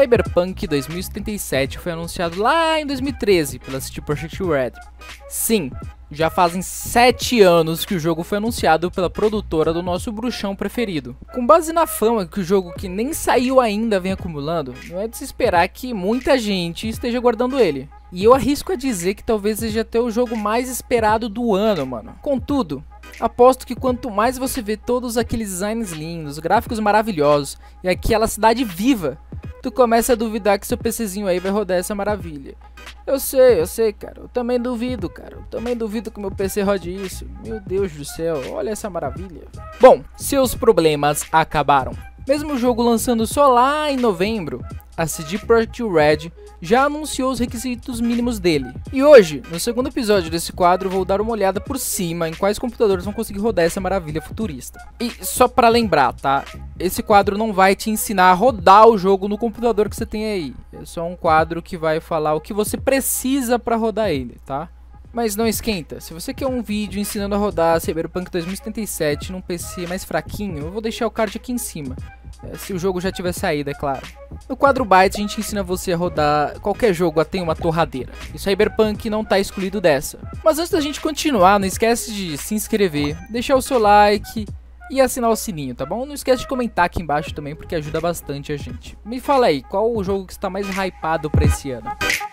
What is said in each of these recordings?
Cyberpunk 2077 foi anunciado lá em 2013 pela CD Projekt Red. Sim, já fazem 7 anos que o jogo foi anunciado pela produtora do nosso bruxão preferido. Com base na fama que o jogo que nem saiu ainda vem acumulando, não é de se esperar que muita gente esteja guardando ele. E eu arrisco a dizer que talvez seja até o jogo mais esperado do ano, mano. Contudo, aposto que quanto mais você vê todos aqueles designs lindos, gráficos maravilhosos e aquela cidade viva, tu começa a duvidar que seu PCzinho aí vai rodar essa maravilha. Eu sei, cara. Eu também duvido, cara. Eu também duvido que meu PC rode isso. Meu Deus do céu, olha essa maravilha. Bom, seus problemas acabaram. Mesmo o jogo lançando só lá em novembro, a CD Projekt Red já anunciou os requisitos mínimos dele. E hoje, no segundo episódio desse quadro, vou dar uma olhada por cima em quais computadores vão conseguir rodar essa maravilha futurista. E só pra lembrar, tá? Esse quadro não vai te ensinar a rodar o jogo no computador que você tem aí. É só um quadro que vai falar o que você precisa pra rodar ele, tá? Mas não esquenta, se você quer um vídeo ensinando a rodar Cyberpunk 2077 num PC mais fraquinho, eu vou deixar o card aqui em cima. Se o jogo já tiver saído, é claro. No quadro Bytes a gente ensina você a rodar qualquer jogo a ter uma torradeira. E Cyberpunk não tá excluído dessa. Mas antes da gente continuar, não esquece de se inscrever, deixar o seu like e assinar o sininho, tá bom? Não esquece de comentar aqui embaixo também, porque ajuda bastante a gente. Me fala aí, qual o jogo que está mais hypado pra esse ano?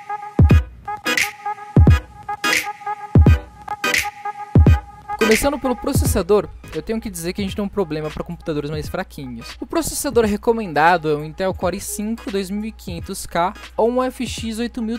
Começando pelo processador, eu tenho que dizer que a gente tem um problema para computadores mais fraquinhos. O processador recomendado é um Intel Core i5 2500K ou um FX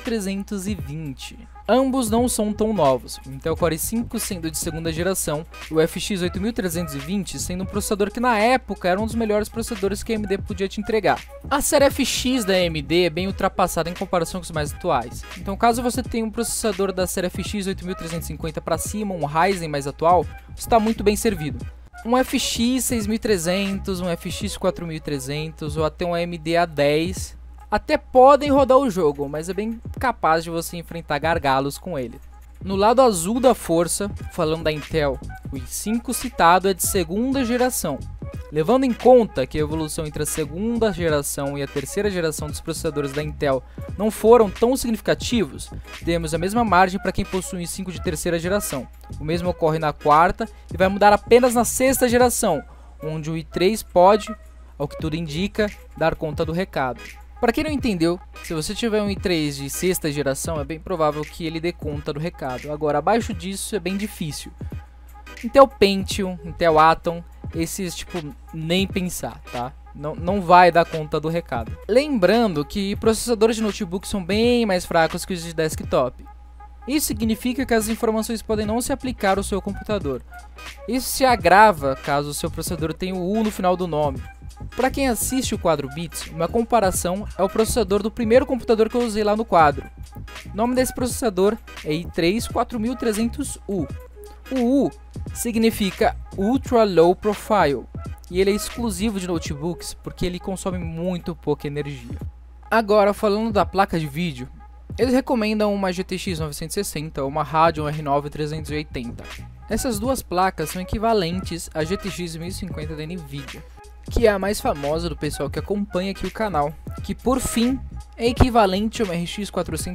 8320. Ambos não são tão novos, o Intel Core i5 sendo de segunda geração e o FX 8320 sendo um processador que na época era um dos melhores processadores que a AMD podia te entregar. A série FX da AMD é bem ultrapassada em comparação com os mais atuais, então caso você tenha um processador da série FX 8350 para cima, um Ryzen mais atual, você está muito bem servido. Um FX 6300, um FX 4300 ou até um AMD A10 até podem rodar o jogo, mas é bem capaz de você enfrentar gargalos com ele. No lado azul da força, falando da Intel, o i5 citado é de segunda geração. Levando em conta que a evolução entre a segunda geração e a terceira geração dos processadores da Intel não foram tão significativos, temos a mesma margem para quem possui um i5 de terceira geração. O mesmo ocorre na quarta e vai mudar apenas na sexta geração, onde o i3 pode, ao que tudo indica, dar conta do recado. Para quem não entendeu, se você tiver um i3 de sexta geração, é bem provável que ele dê conta do recado. Agora, abaixo disso é bem difícil. Intel Pentium, Intel Atom, esses tipo, nem pensar, tá? Não vai dar conta do recado. Lembrando que processadores de notebook são bem mais fracos que os de desktop. Isso significa que as informações podem não se aplicar ao seu computador. Isso se agrava caso o seu processador tenha o U no final do nome. Para quem assiste o quadro Bits, uma comparação é o processador do primeiro computador que eu usei lá no quadro. O nome desse processador é i3 4300U. O U significa Ultra Low Profile e ele é exclusivo de notebooks porque ele consome muito pouca energia. Agora, falando da placa de vídeo, eles recomendam uma GTX 960 ou uma Radeon R9 380. Essas duas placas são equivalentes à GTX 1050 da Nvidia, que é a mais famosa do pessoal que acompanha aqui o canal, que por fim é equivalente a uma RX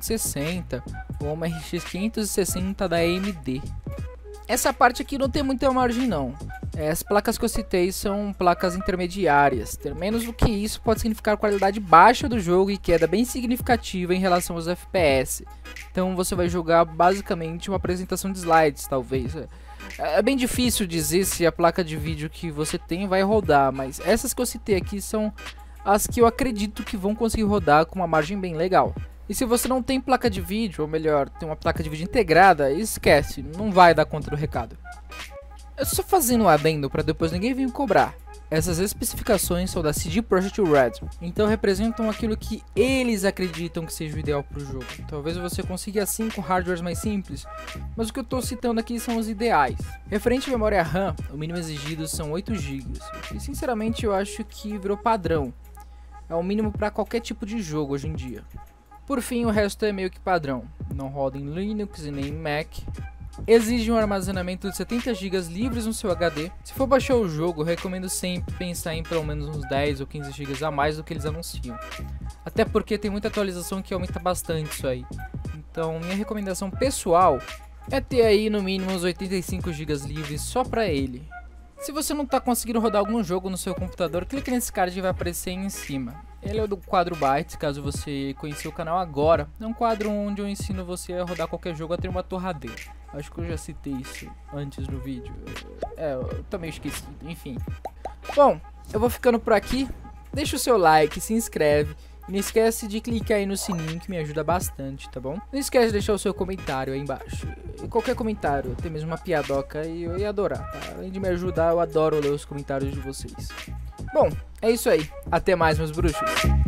460 ou uma RX 560 da AMD. Essa parte aqui não tem muita margem não, as placas que eu citei são placas intermediárias, ter menos do que isso pode significar qualidade baixa do jogo e queda bem significativa em relação aos FPS, então você vai jogar basicamente uma apresentação de slides talvez. É bem difícil dizer se a placa de vídeo que você tem vai rodar, mas essas que eu citei aqui são as que eu acredito que vão conseguir rodar com uma margem bem legal. E se você não tem placa de vídeo, ou melhor, tem uma placa de vídeo integrada, esquece, não vai dar conta do recado. Eu só fazendo um adendo para depois ninguém vir me cobrar. Essas especificações são da CD Projekt Red, então representam aquilo que eles acreditam que seja o ideal para o jogo. Talvez você consiga assim com hardwares mais simples, mas o que eu estou citando aqui são os ideais. Referente à memória RAM, o mínimo exigido são 8 GB, e sinceramente eu acho que virou padrão. É o mínimo para qualquer tipo de jogo hoje em dia. Por fim, o resto é meio que padrão, não roda em Linux e nem em Mac. Exige um armazenamento de 70 GB livres no seu HD. Se for baixar o jogo, eu recomendo sempre pensar em pelo menos uns 10 ou 15 GB a mais do que eles anunciam. Até porque tem muita atualização que aumenta bastante isso aí. Então, minha recomendação pessoal é ter aí no mínimo uns 85 GB livres só pra ele. Se você não tá conseguindo rodar algum jogo no seu computador, clique nesse card que vai aparecer aí em cima. Ele é do quadro Bytes, caso você conheça o canal agora. É um quadro onde eu ensino você a rodar qualquer jogo a ter uma torradeira. Acho que eu já citei isso antes no vídeo. Eu também esqueci, enfim. Bom, eu vou ficando por aqui. Deixa o seu like, se inscreve. E não esquece de clicar aí no sininho que me ajuda bastante, tá bom? Não esquece de deixar o seu comentário aí embaixo. E qualquer comentário, até mesmo uma piadoca, eu ia adorar, tá? Além de me ajudar, eu adoro ler os comentários de vocês. Bom, é isso aí. Até mais, meus bruxos.